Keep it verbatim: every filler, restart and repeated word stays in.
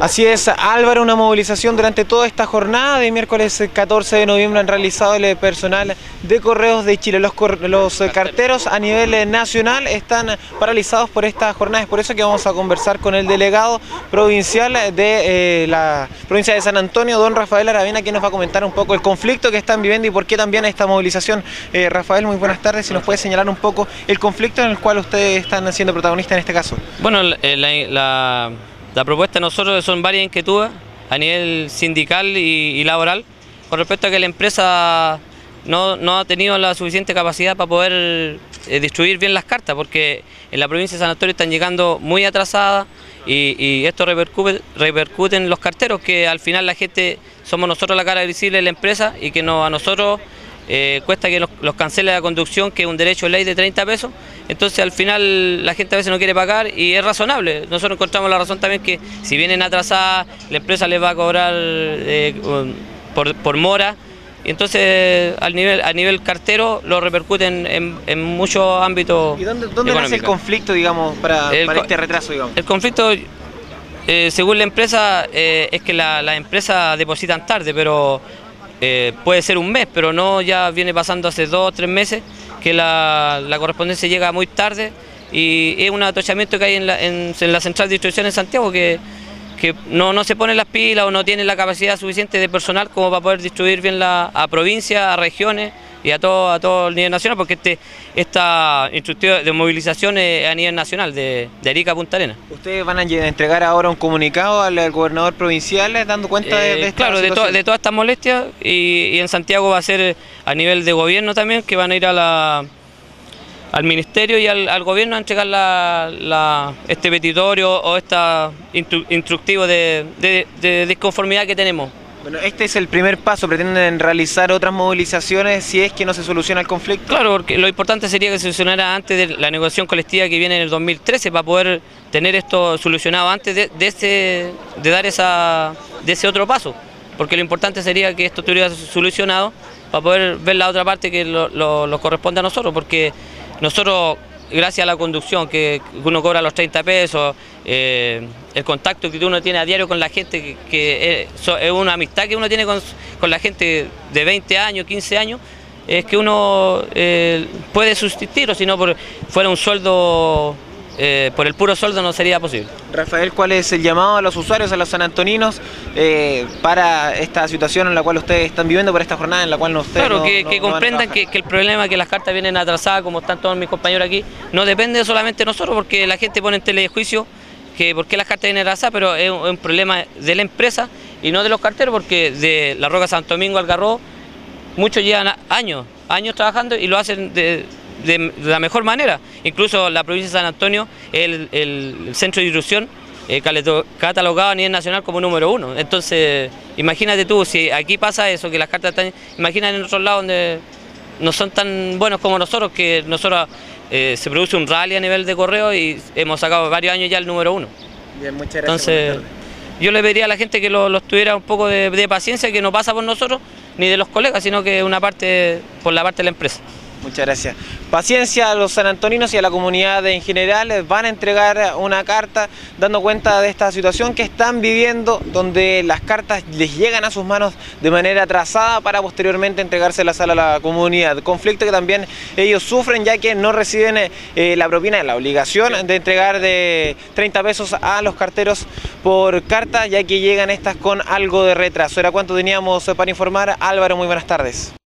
Así es, Álvaro, una movilización durante toda esta jornada de miércoles catorce de noviembre han realizado el personal de Correos de Chile. Los, los carteros a nivel nacional están paralizados por esta jornada. Es por eso que vamos a conversar con el delegado provincial de eh, la provincia de San Antonio, don Rafael Aravena, que nos va a comentar un poco el conflicto que están viviendo y por qué también esta movilización. Eh, Rafael, muy buenas tardes. Si nos puede señalar un poco el conflicto en el cual ustedes están siendo protagonistas en este caso. Bueno, la... la... La propuesta de nosotros son varias inquietudes a nivel sindical y, y laboral con respecto a que la empresa no, no ha tenido la suficiente capacidad para poder eh, distribuir bien las cartas, porque en la provincia de San Antonio están llegando muy atrasadas y, y esto repercute, repercute en los carteros, que al final la gente somos nosotros la cara visible de la empresa y que no, a nosotros eh, cuesta que los, los cancele la conducción, que es un derecho de ley de treinta pesos. Entonces al final la gente a veces no quiere pagar y es razonable. Nosotros encontramos la razón también que si vienen atrasadas, la empresa les va a cobrar eh, por, por mora. Y entonces al nivel, a nivel cartero lo repercuten en, en muchos ámbitos. ¿Y dónde, dónde nace el conflicto, digamos, para, el, para este retraso, digamos? El conflicto, eh, según la empresa, eh, es que las la empresas depositan tarde, pero eh, puede ser un mes, pero no, ya viene pasando hace dos o tres meses que la, la correspondencia llega muy tarde y es un atochamiento que hay en la, en, en la central de distribución en Santiago que, que no, no se pone las pilas o no tiene la capacidad suficiente de personal como para poder distribuir bien la, a provincias, a regiones y a todo, a todo el nivel nacional, porque este, esta instructiva de movilización es a nivel nacional, de, de Arica a Punta Arenas. ¿Ustedes van a entregar ahora un comunicado al, al gobernador provincial dando cuenta eh, de, de esta Claro, de, to, de todas estas molestias y, y en Santiago va a ser a nivel de gobierno también, que van a ir a la, al ministerio y al, al gobierno a entregar la, la, este petitorio o este instru, instructivo de, de, de disconformidad que tenemos. Bueno, este es el primer paso. ¿Pretenden realizar otras movilizaciones si es que no se soluciona el conflicto? Claro, porque lo importante sería que se solucionara antes de la negociación colectiva que viene en el dos mil trece para poder tener esto solucionado antes de, de, ese, de dar esa, de ese otro paso. Porque lo importante sería que esto estuviera solucionado para poder ver la otra parte que lo, lo, lo corresponde a nosotros, porque nosotros, gracias a la conducción, que uno cobra los treinta pesos, eh, el contacto que uno tiene a diario con la gente, que, que es, es una amistad que uno tiene con, con la gente de veinte años, quince años, es que uno eh, puede subsistir, o si no por, fuera un sueldo, eh, por el puro sueldo no sería posible. Rafael, ¿cuál es el llamado a los usuarios, a los sanantoninos, eh, para esta situación en la cual ustedes están viviendo, por esta jornada en la cual no ustedes Claro, no, que, no, que no comprendan que, que el problema que las cartas vienen atrasadas, como están todos mis compañeros aquí, no depende solamente de nosotros, porque la gente pone en telejuicio que por qué las cartas vienen atrasadas, pero es un, es un problema de la empresa y no de los carteros, porque de la Roca Santo Domingo al Garrobo muchos llevan años, años trabajando y lo hacen de, de, de la mejor manera. Incluso la provincia de San Antonio, el, el, el centro de distribución, eh, catalogado a nivel nacional como número uno. Entonces, imagínate tú, si aquí pasa eso, que las cartas están, imagínate en otros lados donde no son tan buenos como nosotros, que nosotros eh, se produce un rally a nivel de correo y hemos sacado varios años ya el número uno. Bien, muchas gracias. Entonces, yo le pediría a la gente que lo, lo tuviera un poco de, de paciencia, que no pasa por nosotros ni de los colegas, sino que una parte por la parte de la empresa. Muchas gracias. Paciencia a los sanantoninos y a la comunidad en general. Van a entregar una carta dando cuenta de esta situación que están viviendo, donde las cartas les llegan a sus manos de manera atrasada para posteriormente entregárselas a la comunidad. Conflicto que también ellos sufren, ya que no reciben eh, la propina, la obligación de entregar de treinta pesos a los carteros por carta, ya que llegan estas con algo de retraso. Era cuanto teníamos para informar. Álvaro, muy buenas tardes.